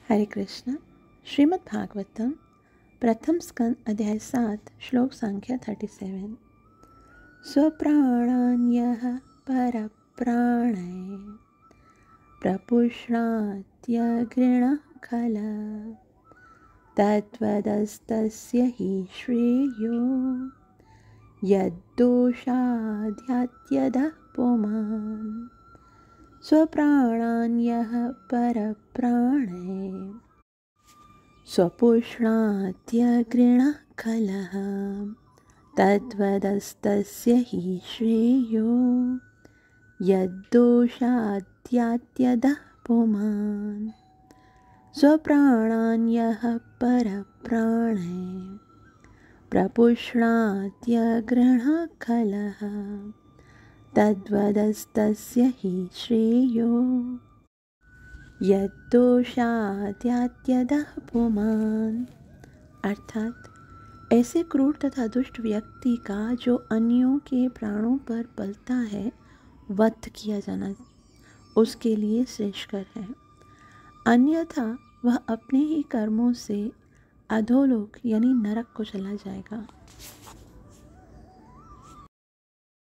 हरे कृष्ण। श्रीमद् भागवतम प्रथम स्कंद अध्याय 7 श्लोक संख्या 37। स्वप्राणान्यः परप्राणै प्रपुष्णात्यग्रिणः खलः तद्वदस्तस्य हि श्रेयो यद्दोषाद्यात्यदः पुमान्। स्वप्राणान्यः परप्राणै स्वपुष्णात्यग्रिणः खलः तद्वदस्तस्य हि श्रेयो यद्दोषाद्यात्यदः पुमान्। स्वप्राणान्यः परप्राणै प्रपुष्णात्यग्रिणः खलः तद्वदस्तस्य हि श्रेयो यद्दोषाद्यात्यदः पुमान्। अर्थात ऐसे क्रूर तथा दुष्ट व्यक्ति का जो अन्यों के प्राणों पर पलता है वध किया जाना उसके लिए श्रेष्ठकर है, अन्यथा वह अपने ही कर्मों से अधोलोक यानी नरक को चला जाएगा।